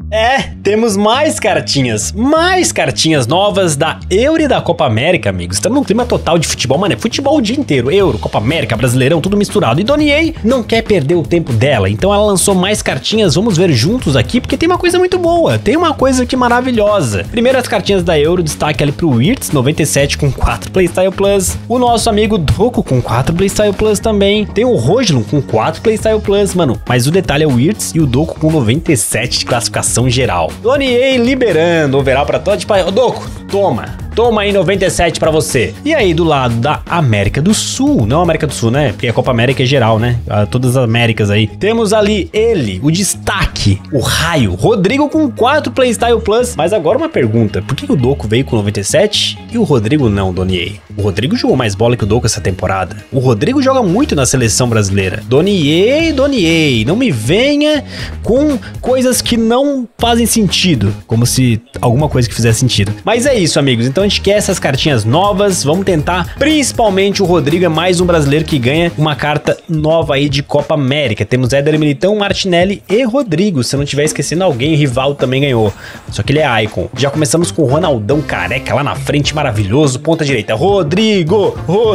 Temos mais cartinhas novas da Euro e da Copa América, amigos. Estamos num clima total de futebol, mano, é futebol o dia inteiro, Euro, Copa América, Brasileirão, tudo misturado. E Donier não quer perder o tempo dela, então ela lançou mais cartinhas, vamos ver juntos aqui, porque tem uma coisa muito boa, tem uma coisa aqui maravilhosa. Primeiro as cartinhas da Euro, destaque ali pro Wirtz, 97 com 4 Playstyle Plus, o nosso amigo Doku com 4 Playstyle Plus também, tem o Rogelum com 4 Playstyle Plus, mano, mas o detalhe é o Wirtz e o Doku com 97 de classificação geral. Donier liberando overall pra todo, tipo, ô Doku, toma aí 97 pra você. E aí do lado da América do Sul, não América do Sul, né? Porque a Copa América é geral, né? Todas as Américas aí. Temos ali ele, o destaque, o raio, Rodrigo com 4 Playstyle Plus. Mas agora uma pergunta, por que o Doku veio com 97 e o Rodrigo não, Donier? O Rodrigo jogou mais bola que o Doku essa temporada. O Rodrigo joga muito na seleção brasileira. Donier, não me venha com coisas que não fazem sentido. Como se alguma coisa que fizesse sentido. Mas é isso, amigos. Então a gente quer essas cartinhas novas. Vamos tentar, principalmente o Rodrigo é mais um brasileiro que ganha uma carta nova aí de Copa América. Temos Éder Militão, Martinelli e Rodrigo. Se eu não estiver esquecendo alguém, o Rivaldo também ganhou. Só que ele é Icon. Já começamos com o Ronaldão careca lá na frente, maravilhoso. Ponta direita, Rodrigo.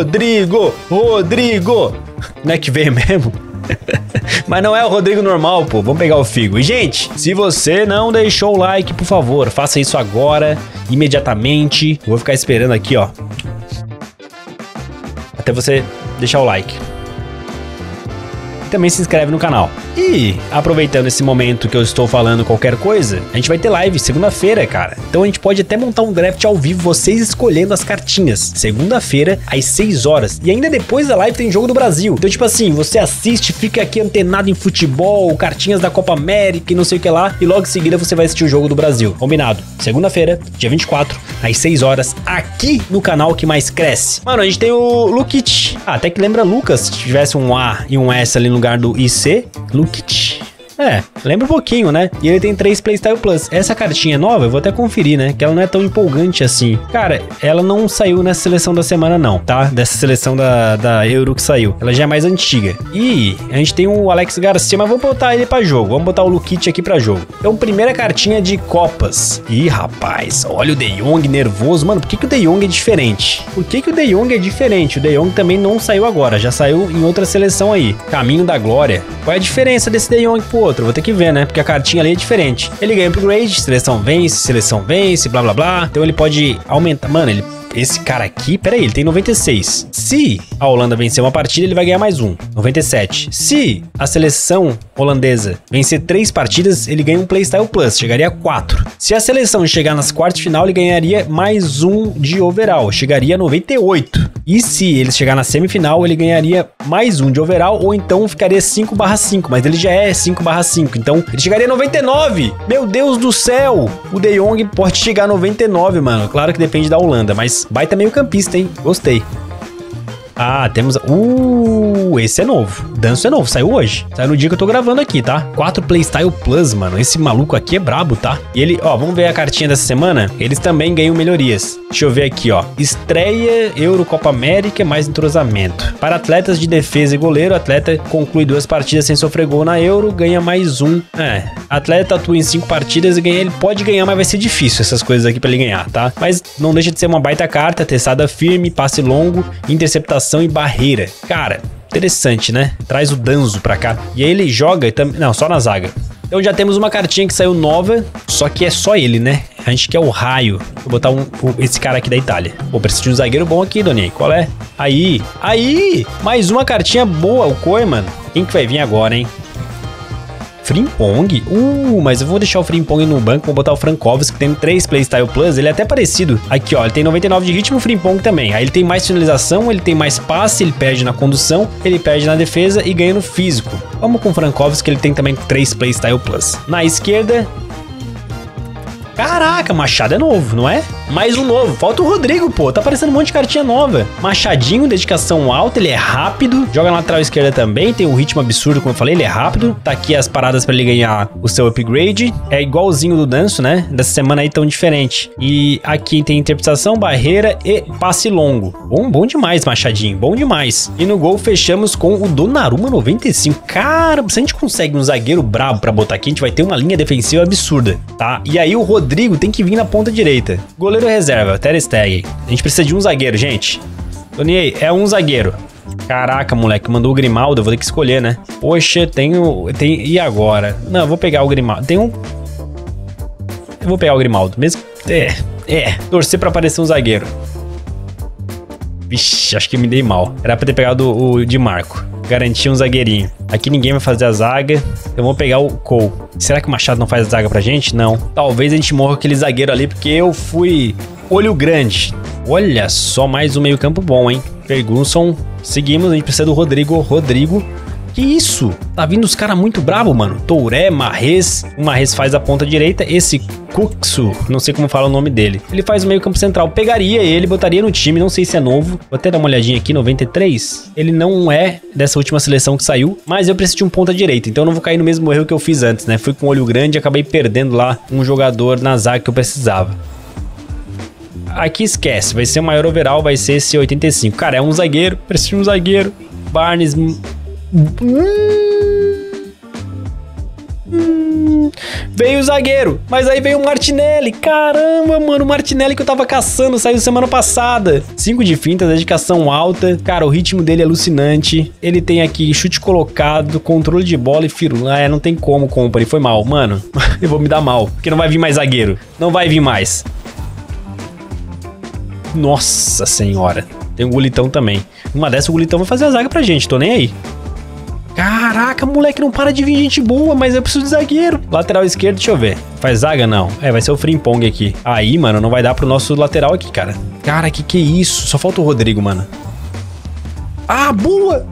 Não é que veio mesmo? Mas não é o Rodrigo normal, pô. Vamos pegar o Figo. E, gente, se você não deixou o like, por favor, faça isso agora, imediatamente. Eu vou ficar esperando aqui, ó, até você deixar o like. Também se inscreve no canal. E, aproveitando esse momento que eu estou falando qualquer coisa, a gente vai ter live segunda-feira, cara. Então a gente pode até montar um draft ao vivo, vocês escolhendo as cartinhas. Segunda-feira, às 6 horas. E ainda depois da live tem jogo do Brasil. Então, tipo assim, você assiste, fica aqui antenado em futebol, cartinhas da Copa América e não sei o que lá. E logo em seguida você vai assistir o jogo do Brasil. Combinado. Segunda-feira, dia 24, às 6 horas, aqui no canal que mais cresce. Mano, a gente tem o Lukic. Até que lembra Lucas, se tivesse um A e um S ali no lugar do IC. Lukic. Lembra um pouquinho, né? E ele tem 3 Playstyle Plus. Essa cartinha nova, eu vou até conferir, né? Que ela não é tão empolgante assim. Cara, ela não saiu nessa seleção da semana não, tá? Dessa seleção da Euro que saiu. Ela já é mais antiga. E a gente tem o Alex Garcia, mas vamos botar ele pra jogo. Vamos botar o Lukic aqui pra jogo. Então, primeira cartinha de Copas. Ih, rapaz, olha o De Jong nervoso. Mano, por que o De Jong é diferente? Por que o De Jong é diferente? O De Jong também não saiu agora, já saiu em outra seleção aí. Caminho da Glória. Qual é a diferença desse De Jong pro outro? Vou ter que ver, né? Porque a cartinha ali é diferente. Ele ganha upgrade, seleção vence, blá blá blá. Então ele pode aumentar. Mano, esse cara aqui, peraí, ele tem 96. Se a Holanda vencer uma partida, ele vai ganhar mais um, 97. Se a seleção holandesa vencer 3 partidas, ele ganha um Playstyle Plus, chegaria a 4. Se a seleção chegar nas quartas de final, ele ganharia mais um de overall, chegaria a 98. E se ele chegar na semifinal, ele ganharia mais um de overall, ou então ficaria 5/5, mas ele já é 5/5, então ele chegaria a 99. Meu Deus do céu! O De Jong pode chegar a 99, mano. Claro que depende da Holanda, mas baita meio campista, hein? Gostei. Ah, temos... esse é novo. Danço é novo, saiu hoje. Saiu no dia que eu tô gravando aqui, tá? 4 Playstyle Plus, mano. Esse maluco aqui é brabo, tá? E ele, ó, vamos ver a cartinha dessa semana. Eles também ganham melhorias. Deixa eu ver aqui, ó. Estreia, Euro, Copa América, mais entrosamento. Para atletas de defesa e goleiro, atleta conclui 2 partidas sem sofrer gol na Euro, ganha mais um. Atleta atua em 5 partidas e ganha. Ele pode ganhar, mas vai ser difícil essas coisas aqui pra ele ganhar, tá? Mas não deixa de ser uma baita carta, testada firme, passe longo, interceptação e barreira. Cara, interessante, né? Traz o Danzo pra cá. E aí ele joga também... Não, só na zaga. Então já temos uma cartinha que saiu nova, só que é só ele, né? A gente quer o raio. Vou botar esse cara aqui da Itália. Pô, preciso de um zagueiro bom aqui, Doni. Qual é? Aí! Mais uma cartinha boa, o Koeman. Quem que vai vir agora, hein? Frimpong? Mas eu vou deixar o Frimpong no banco, vou botar o Frankowski, que tem 3 Playstyle Plus, ele é até parecido. Aqui, ó, ele tem 99 de ritmo, o Frimpong também. Aí ele tem mais finalização, ele tem mais passe, ele perde na condução, ele perde na defesa e ganha no físico. Vamos com o Frankowski, que ele tem também 3 Playstyle Plus. Na esquerda... Caraca, Machado é novo, não é? Mais um novo. Falta o Rodrigo, pô. Tá aparecendo um monte de cartinha nova. Machadinho, dedicação alta, ele é rápido. Joga na lateral esquerda também, tem um ritmo absurdo, como eu falei, ele é rápido. Tá aqui as paradas pra ele ganhar o seu upgrade. É igualzinho do Danço, né? Dessa semana aí tão diferente. E aqui tem interpretação, barreira e passe longo. Bom demais, Machadinho. Bom demais. E no gol fechamos com o Donnarumma 95. Cara, se a gente consegue um zagueiro brabo pra botar aqui, a gente vai ter uma linha defensiva absurda, tá? E aí o Rodrigo tem que vir na ponta direita. Goleiro reserva, Ter Stegen. A gente precisa de um zagueiro, gente. Toniei, é um zagueiro. Caraca, moleque, mandou o Grimaldo, eu vou ter que escolher, né? Poxa, e agora? Não, eu vou pegar o Grimaldo. Eu vou pegar o Grimaldo, mesmo... torcer pra aparecer um zagueiro. Vixe, acho que me dei mal. Era pra ter pegado o Di Marco. Garantir um zagueirinho. Aqui ninguém vai fazer a zaga. Eu vou pegar o Cole. Será que o Machado não faz a zaga pra gente? Não. Talvez a gente morra com aquele zagueiro ali, porque eu fui olho grande. Olha só, mais um meio campo bom, hein? Ferguson. Seguimos, a gente precisa do Rodrigo. Rodrigo. Que isso? Tá vindo os caras muito bravos, mano. Touré, Mahrez. O Mahrez faz a ponta direita. Esse Kuxu, não sei como fala o nome dele. Ele faz o meio campo central. Pegaria ele, botaria no time. Não sei se é novo. Vou até dar uma olhadinha aqui, 93. Ele não é dessa última seleção que saiu. Mas eu preciso de um ponta direita. Então eu não vou cair no mesmo erro que eu fiz antes, né? Fui com olho grande e acabei perdendo lá um jogador na zaga que eu precisava. Aqui esquece. Vai ser o maior overall, vai ser esse 85. Cara, é um zagueiro. Preciso de um zagueiro. Barnes... Veio o zagueiro, mas aí veio o Martinelli. Caramba, mano, o Martinelli que eu tava caçando saiu semana passada. 5 de finta, dedicação alta. Cara, o ritmo dele é alucinante. Ele tem aqui chute colocado, controle de bola e firula. Não tem como, Company. Foi mal, mano. Eu vou me dar mal, porque não vai vir mais zagueiro. Não vai vir mais. Nossa senhora. Tem um Gulitão também. Uma dessa o Gulitão vai fazer a zaga pra gente, tô nem aí. Caraca, moleque, não para de vir gente boa, mas eu preciso de zagueiro. Lateral esquerdo, deixa eu ver. Faz zaga, não. Vai ser o Frimpong aqui. Aí, mano, não vai dar pro nosso lateral aqui, cara. Cara, que é isso? Só falta o Rodrigo, mano. Ah, boa!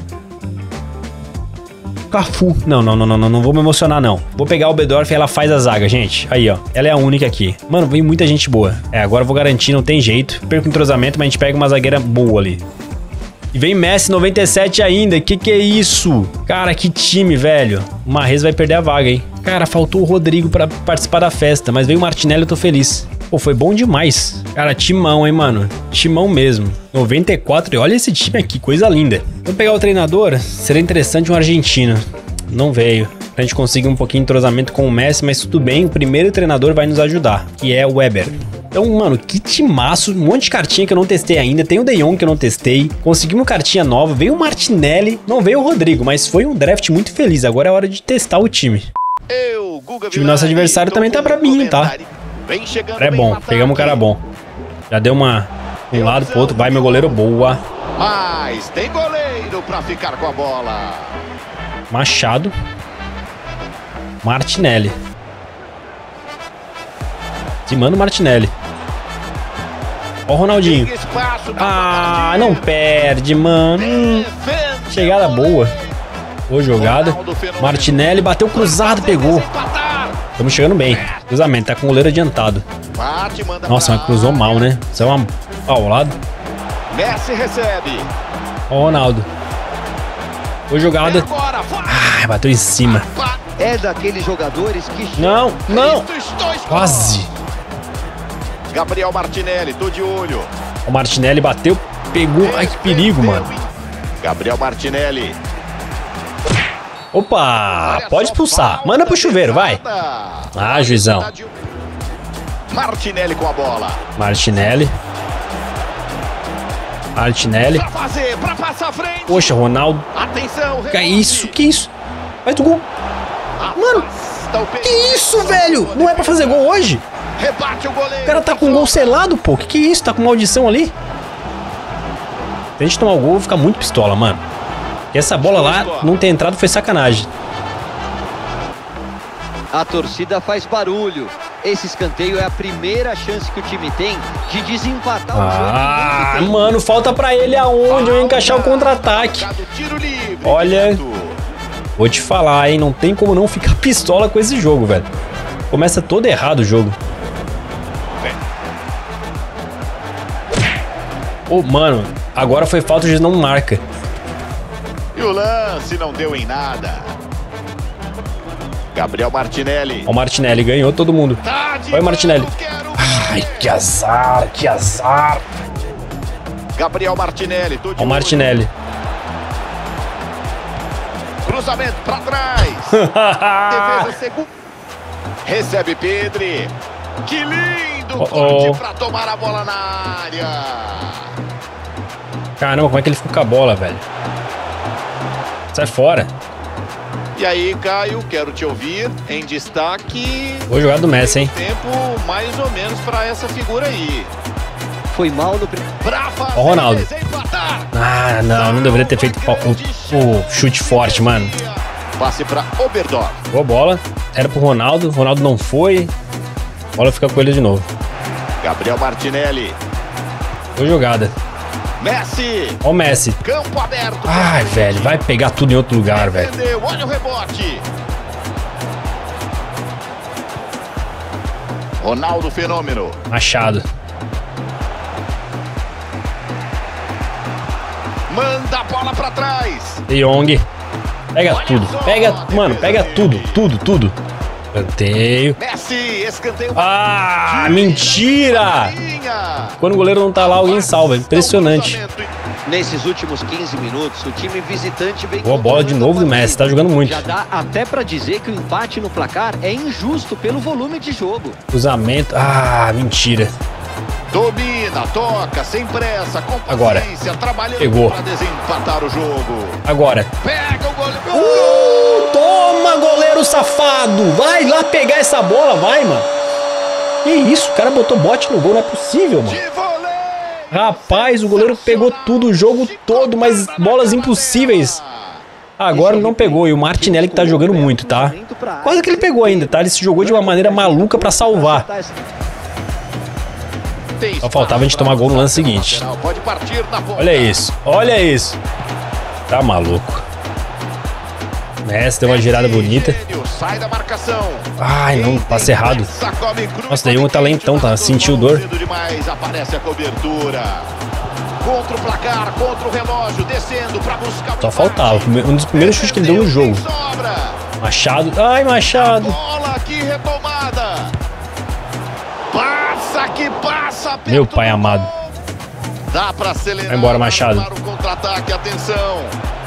Cafu. Não vou me emocionar, não. Vou pegar o Bedorf e ela faz a zaga, gente. Aí, ó. Ela é a única aqui. Mano, vem muita gente boa. Agora eu vou garantir, não tem jeito. Perco o entrosamento, mas a gente pega uma zagueira boa ali. E vem Messi 97 ainda, que é isso? Cara, que time, velho. O Mahrez vai perder a vaga, hein? Cara, faltou o Rodrigo pra participar da festa, mas veio o Martinelli, eu tô feliz. Pô, foi bom demais. Cara, timão, hein, mano? Timão mesmo. 94, e olha esse time aqui, coisa linda. Vamos pegar o treinador? Seria interessante um argentino. Não veio. Pra gente conseguir um pouquinho de entrosamento com o Messi, mas tudo bem, o primeiro treinador vai nos ajudar, que é o Weber. Então, mano, que timaço, um monte de cartinha que eu não testei ainda, tem o De Jong que eu não testei, conseguimos cartinha nova, veio o Martinelli, não veio o Rodrigo, mas foi um draft muito feliz, agora é hora de testar o time. O time nosso adversário também tá pra mim, tá? É bom, pegamos um cara bom. Já deu um lado pro outro, vai meu goleiro, boa. Mas tem goleiro pra ficar com a bola. Machado. Martinelli. Mano, Martinelli. Ó o Ronaldinho. Ah, não perde, mano. Chegada boa. Boa jogada. Martinelli bateu cruzado, pegou. Estamos chegando bem. Cruzamento, tá com o goleiro adiantado. Nossa, mas cruzou mal, né? Isso é uma paulada. Messi recebe. Ó o Ronaldo. Boa jogada. Ah, bateu em cima. É daqueles jogadores que... Não. Quase. Gabriel Martinelli, tô de olho. O Martinelli bateu, pegou. Ai, que perigo, mano. Gabriel Martinelli. Opa, pode expulsar. Manda pro chuveiro, vai. Ah, juizão. Martinelli com a bola. Martinelli. Pra passar à frente. Poxa, Ronaldo. Atenção. Que isso? Vai do gol. Mano, que isso, velho? Não é pra fazer gol hoje? Rebate o goleiro. O cara tá com o gol selado, pô. Que é isso? Tá com maldição ali? Se a gente tomar o gol, eu vou ficar muito pistola, mano. E essa bola lá não ter entrado foi sacanagem. A torcida faz barulho. Esse escanteio é a primeira chance que o time tem de desempatar o jogo. Ah, mano, falta pra ele aonde eu encaixar o contra-ataque. Olha, vou te falar, hein? Não tem como não ficar pistola com esse jogo, velho. Começa todo errado o jogo. Ô, mano, agora foi falta de não marca. E o lance não deu em nada. Gabriel Martinelli. Ó, o Martinelli ganhou todo mundo. Tá de Olha o Martinelli. novo, quero Ai, que azar, que azar. Gabriel Martinelli. Tô de Ó o Martinelli. olho. Cruzamento pra trás. Defesa segunda. Recebe Pedri. Que lindo corte pra tomar a bola na área. Caramba, como é que ele ficou com a bola, velho? Sai fora. E aí, Caio, quero te ouvir em destaque. Boa jogada do Messi, hein? Tempo mais ou menos pra essa figura aí. Foi mal no Ó o Ronaldo. Ah, não deveria ter feito o chute forte, mano. Passe pra Oberdorf. Boa bola. Era pro Ronaldo. O Ronaldo não foi. A bola fica com ele de novo. Gabriel Martinelli. Boa jogada. Messi. Ó o Messi. Campo aberto. Ai, velho. Vai pegar tudo em outro lugar, velho. Entendeu? Olha o rebote. Ronaldo Fenômeno. Machado. Manda a bola pra trás. De Jong. Pega tudo. Pega, mano, pega tudo. Tudo. Escanteio. Messi, escanteio. Ah, mentira! Quando o goleiro não tá lá, alguém salva. Impressionante. Nesses últimos 15 minutos, o time visitante vem... Boa bola de novo do Messi, tá jogando muito. Já dá até pra dizer que o empate no placar é injusto pelo volume de jogo. Cruzamento. Ah, mentira. Domina, toca, sem pressa, com Agora. paciência, trabalhando Pegou. pra desempatar o jogo. Agora. Pega o goleiro. Toma, goleiro safado. Vai lá pegar essa bola, vai, mano. Que isso? O cara botou bote no gol, não é possível, mano. De voleio. Rapaz, o goleiro pegou tudo o jogo todo, mas bolas impossíveis. Agora não pegou. E o Martinelli que tá jogando muito, tá? Quase que ele pegou ainda, tá? Ele se jogou de uma maneira maluca pra salvar. Só faltava a gente tomar gol no lance seguinte. Pode partir na ponta. Olha isso, olha isso. Tá maluco. Messi deu uma girada bonita. Sai da marcação. Ai, não, passe errado. Nossa, daí um talentão, tá? Sentiu dor. Demais, aparece a cobertura. Contra o placar, contra o relógio, descendo pra buscar. Só faltava. Um dos primeiros chutes que ele deu no jogo. Machado. Ai, Machado. Bola aqui retomada. Passa que passa. Meu pai amado. Dá pra acelerar. Vai embora, Machado. Para o contra-ataque, atenção.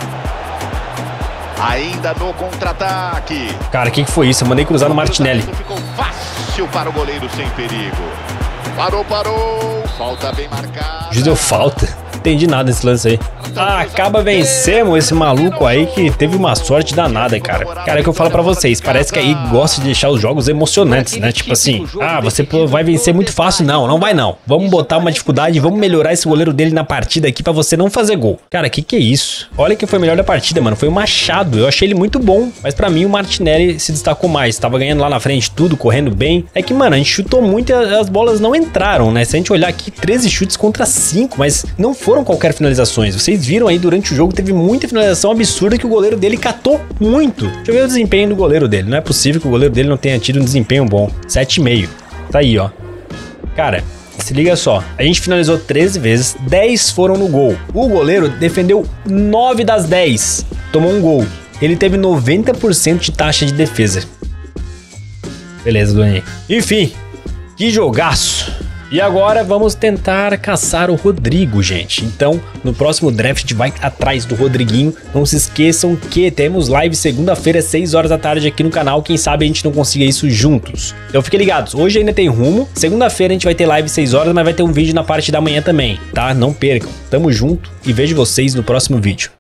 Ainda no contra-ataque. Cara, o que foi isso? Eu mandei cruzar no Martinelli. Ficou fácil para o goleiro sem perigo. Parou. Falta bem marcada. Juiz deu falta. Não entendi nada desse lance aí. Ah, acaba vencemos esse maluco aí que teve uma sorte danada, cara. Cara, é o que eu falo pra vocês. Parece que aí gosta de deixar os jogos emocionantes, né? Tipo assim, ah, você vai vencer muito fácil. Não vai não. Vamos botar uma dificuldade, vamos melhorar esse goleiro dele na partida aqui pra você não fazer gol. Cara, que é isso? Olha quem foi o melhor da partida, mano. Foi o Machado. Eu achei ele muito bom. Mas pra mim o Martinelli se destacou mais. Tava ganhando lá na frente tudo, correndo bem. É que, mano, a gente chutou muito e as bolas não entraram, né? Se a gente olhar aqui, 13 chutes contra 5, mas não foram qualquer finalizações. Vocês viram aí durante o jogo, teve muita finalização absurda que o goleiro dele catou muito. Deixa eu ver o desempenho do goleiro dele. Não é possível que o goleiro dele não tenha tido um desempenho bom. 7,5. Tá aí, ó. Cara, se liga só. A gente finalizou 13 vezes, 10 foram no gol. O goleiro defendeu 9 das 10. Tomou um gol. Ele teve 90% de taxa de defesa. Beleza, Doni. Enfim, que jogaço. E agora vamos tentar caçar o Rodrigo, gente. Então, no próximo draft a gente vai atrás do Rodriguinho. Não se esqueçam que temos live segunda-feira, 6 horas da tarde aqui no canal. Quem sabe a gente não consiga isso juntos. Então fiquem ligados, hoje ainda tem rumo. Segunda-feira a gente vai ter live 6 horas, mas vai ter um vídeo na parte da manhã também, tá? Não percam. Tamo junto e vejo vocês no próximo vídeo.